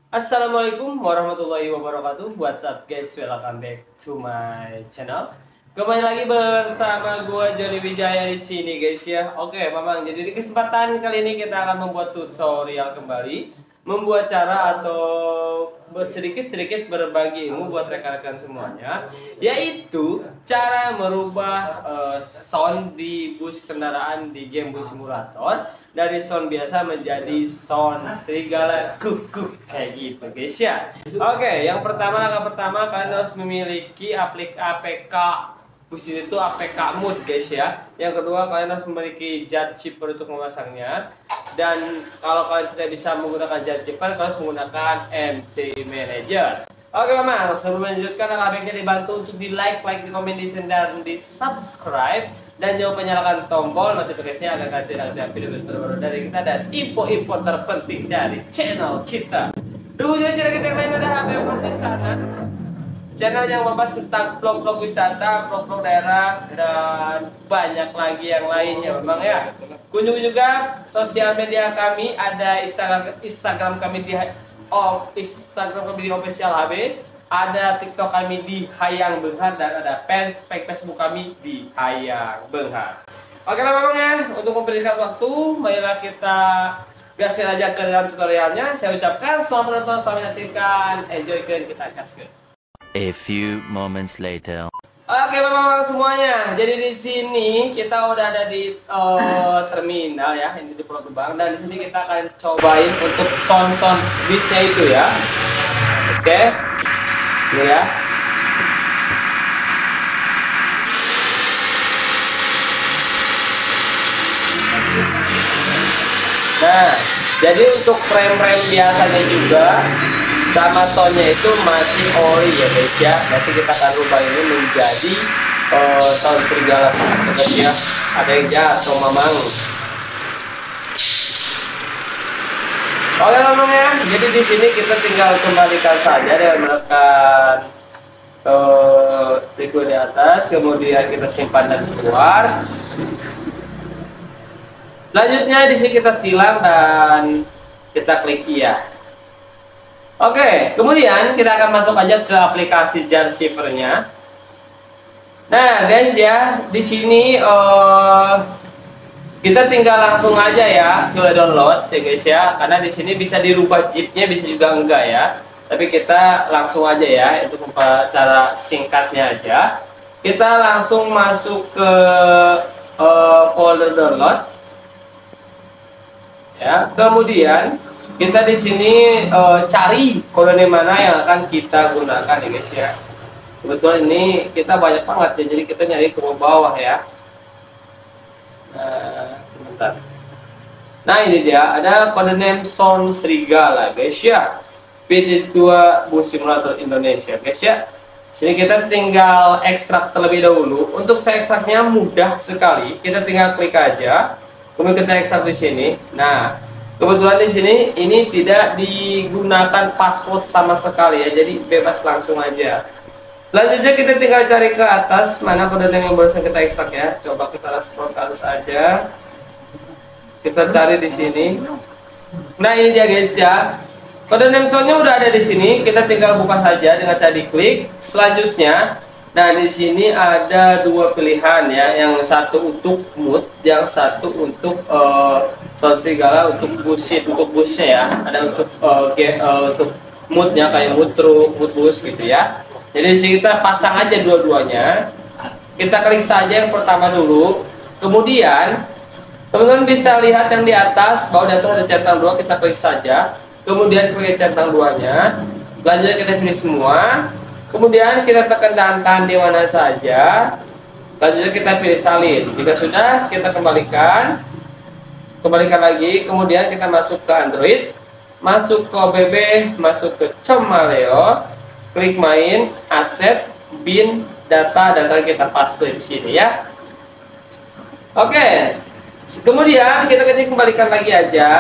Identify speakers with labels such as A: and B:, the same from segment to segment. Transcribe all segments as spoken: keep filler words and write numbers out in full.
A: Assalamualaikum warahmatullahi wabarakatuh. What's up guys, welcome back to my channel. Kembali lagi bersama gua Joni Wijaya di sini guys ya. Oke, Mamang. Jadi di kesempatan kali ini kita akan membuat tutorial kembali, membuat cara atau bersedikit-sedikit berbagi ilmu buat rekan-rekan semuanya, yaitu cara merubah uh, sound di bus kendaraan di game bus simulator dari sound biasa menjadi sound serigala kuk-kuk kayak gitu guys ya. Oke, yang pertama langkah pertama kalian harus memiliki aplik A P K bus ini tuh A P K mood guys ya. Yang kedua kalian harus memiliki jar chipper untuk memasangnya. Dan kalau kalian tidak bisa menggunakan jar chipper, kalian harus menggunakan M T Manager. Oke Mama, sebelum melanjutkan baiknya dibantu untuk di like, like, di komen, di share, dan di subscribe. Dan jangan lupa nyalakan tombol notifikasinya agar kalian tidak ketinggalan video terbaru dari kita dan info-info terpenting dari channel kita. Dulu juga channel kita yang lain ada H B Vlog di sana. Channel yang membahas tentang vlog-vlog wisata, vlog-vlog daerah, dan banyak lagi yang lainnya memang ya. Kunjungi juga sosial media kami, ada Instagram Instagram kami di oh, Instagram kami di official H B, ada TikTok kami di Hayang Benghar, dan ada fans Facebook kami di Hayang Benghar. Oke lah memang ya, untuk mempersingkat waktu, marilah kita gaskan aja ke dalam tutorialnya. Saya ucapkan selamat menonton, selamat menyaksikan, enjoy kan kita gaskan.
B: A few moments later.
A: Oke memang semuanya. Jadi di sini kita udah ada di uh, terminal ya, ini di Pulau Gebang, dan di sini kita akan cobain untuk sound-sound bisnya itu ya. Oke. Ini ya. Nah, jadi untuk frame-frame biasanya juga sama soundnya itu masih ori ya guys ya. Nanti kita akan rubah ini menjadi uh, sound serigala guys ya. Ada yang jatuh Mamang. Oke Mamang ya. Jadi di sini kita tinggal kembalikan saja dengan menekan uh, tiku di atas, kemudian kita simpan dan keluar. Selanjutnya di sini kita silang dan kita klik iya. Oke, kemudian kita akan masuk aja ke aplikasi jar chippernya. Nah, guys ya, di sini uh, kita tinggal langsung aja ya ke download ya guys ya, karena di sini bisa dirubah chipnya, bisa juga enggak ya. Tapi kita langsung aja ya, itu cara singkatnya aja. Kita langsung masuk ke uh, folder download. Ya, kemudian kita di sini e, cari kode mana yang akan kita gunakan ya guys ya. Kebetulan ini kita banyak banget ya, jadi kita nyari ke bawah ya. Nah, sebentar. Nah ini dia, ada kode name sound serigala guys ya. P D dua Bus Simulator Indonesia guys ya. Sini kita tinggal ekstrak terlebih dahulu. Untuk saya ekstraknya mudah sekali. Kita tinggal klik aja. Kemudian kita ekstrak di sini. Nah, kebetulan di sini ini tidak digunakan password sama sekali ya, jadi bebas langsung aja. Selanjutnya kita tinggal cari ke atas mana kode yang barusan kita ekstrak ya. Coba kita scroll ke atas aja. Kita cari di sini. Nah ini dia guys ya. Kode name soundnya udah ada di sini. Kita tinggal buka saja dengan cara diklik. Selanjutnya, nah di sini ada dua pilihan ya. Yang satu untuk mood, yang satu untuk uh, sound serigala untuk busit, untuk busnya ya. Ada untuk uh, ge, uh, untuk moodnya kayak mood truk, mood bus gitu ya. Jadi sini kita pasang aja dua-duanya. Kita klik saja yang pertama dulu. Kemudian teman-teman bisa lihat yang di atas, bawah di atas ada centang dua, kita klik saja. Kemudian klik centang duanya. Selanjutnya kita pilih semua. Kemudian kita tekan tahan di mana saja. Selanjutnya kita pilih salin. Jika sudah, kita kembalikan. Kembalikan lagi, kemudian kita masuk ke Android, masuk ke O B B, masuk ke Comaleo, klik main, aset, bin, data, data kita paste di sini ya. Oke, kemudian kita ketik kembalikan lagi aja.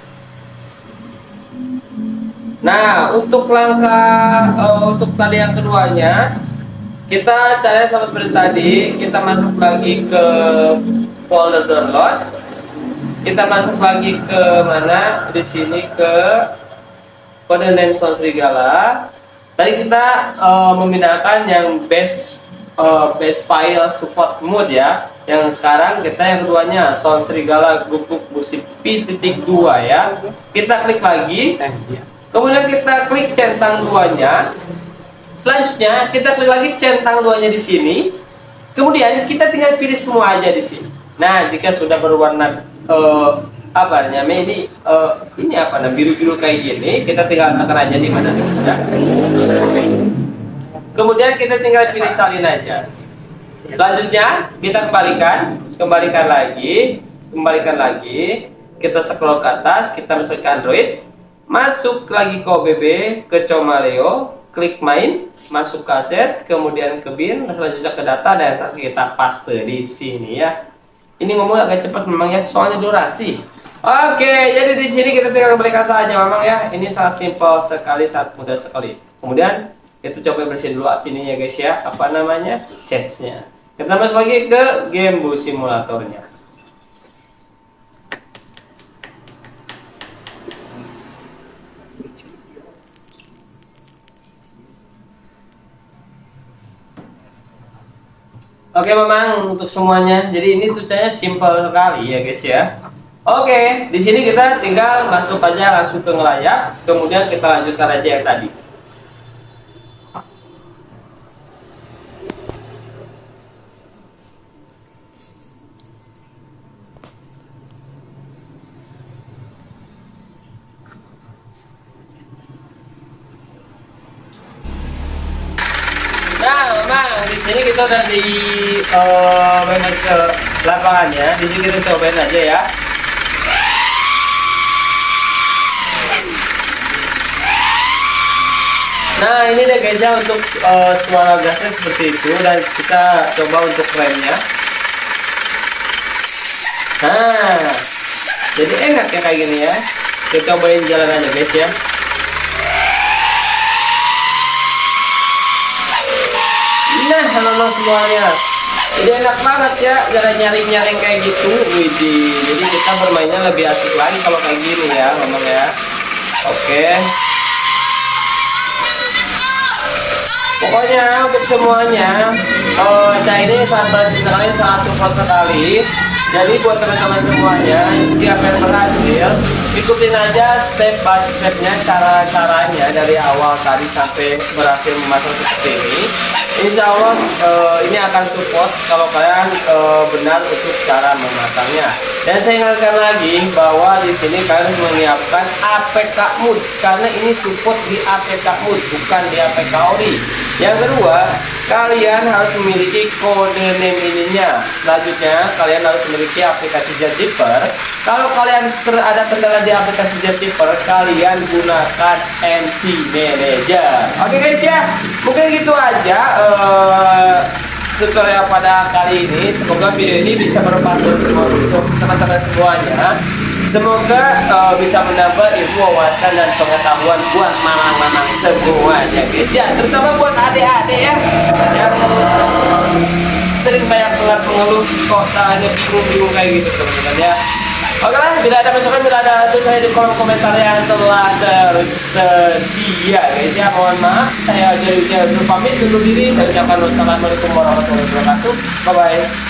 A: Nah, untuk langkah uh, untuk tadi yang keduanya, kita caranya sama seperti tadi, kita masuk lagi ke folder download. Kita masuk lagi ke mana? Di sini ke kode name Sound Serigala. Tadi kita uh, memindahkan yang base uh, base file support mode ya. Yang sekarang kita yang keduanya Sound Serigala Gubuk Musik P dua ya. Kita klik lagi. Kemudian kita klik centang duanya. Selanjutnya kita klik lagi centang duanya di sini. Kemudian kita tinggal pilih semua aja di sini. Nah, jika sudah berwarna uh, apa namanya ini uh, ini apa nah biru-biru kayak gini, kita tinggal tekan aja di mana sudah. Kemudian kita tinggal pilih salin aja. Selanjutnya kita kembalikan, kembalikan lagi, kembalikan lagi. Kita scroll ke atas, kita masuk ke Android, masuk lagi ke O B B, ke Comaleo. Klik main, masuk ke aset, kemudian ke bin, selanjutnya ke data, dan kita paste di sini ya. Ini ngomong agak cepat memang ya, soalnya durasi. Oke, jadi di sini kita tinggal kembalikan saja memang ya. Ini sangat simpel sekali, sangat mudah sekali. Kemudian kita coba bersihin dulu ininya guys ya, apa namanya, chestnya. Kita masuk lagi ke game bus simulatornya. Oke memang untuk semuanya, jadi ini tulisannya simpel sekali ya guys ya. Oke, di sini kita tinggal masuk aja langsung ke ngelayap, kemudian kita lanjutkan aja yang tadi. Nah, memang di sini kita udah di uh, ke lapangannya. Di sini kita cobain aja ya. Nah, ini deh guys ya untuk uh, suara gasnya seperti itu, dan kita coba untuk remnya. Nah, jadi enak ya kayak gini ya. Kita cobain jalan aja guys ya. Nah, halo semuanya. Jadi enak banget ya, jangan nyaring-nyaring kayak gitu. Widih. Jadi kita bermainnya lebih asik lagi kalau kayak gini ya, memang ya. Oke. Pokoknya untuk semuanya, oh, Cah ini sangat berhasil sekali, sangat support sekali. Jadi buat teman-teman semuanya, jika kalian berhasil, ikutin aja step by stepnya, cara-caranya dari awal tadi sampai berhasil memasang seperti ini. Insya Allah uh, ini akan support kalau kalian uh, benar untuk cara memasangnya. Dan saya ingatkan lagi bahwa di sini kalian menyiapkan A P K mode, karena ini support di A P K mode, bukan di A P K ori. Yang kedua, kalian harus memiliki kode name ininya. Selanjutnya, kalian harus memiliki aplikasi Jetkeeper. Kalau kalian ada kendala di aplikasi Jetkeeper, kalian gunakan M T Manager. Oke guys ya, mungkin gitu aja uh, tutorial pada kali ini. Semoga video ini bisa bermanfaat untuk teman-teman semuanya. Semoga uh, bisa menambah ilmu, wawasan, dan pengetahuan buat mamang-mamang semuanya guys ya, terutama buat adik-adik ya yang sering banyak pengeluh kok caranya bingung-bingung kayak gitu teman-teman ya. Oke lah, bila ada masukan, bila ada itu saya di kolom komentar yang telah tersedia guys ya. Mohon maaf, saya jadi pamit undur diri. Saya ucapkan wassalamualaikum warahmatullahi wabarakatuh. Bye bye.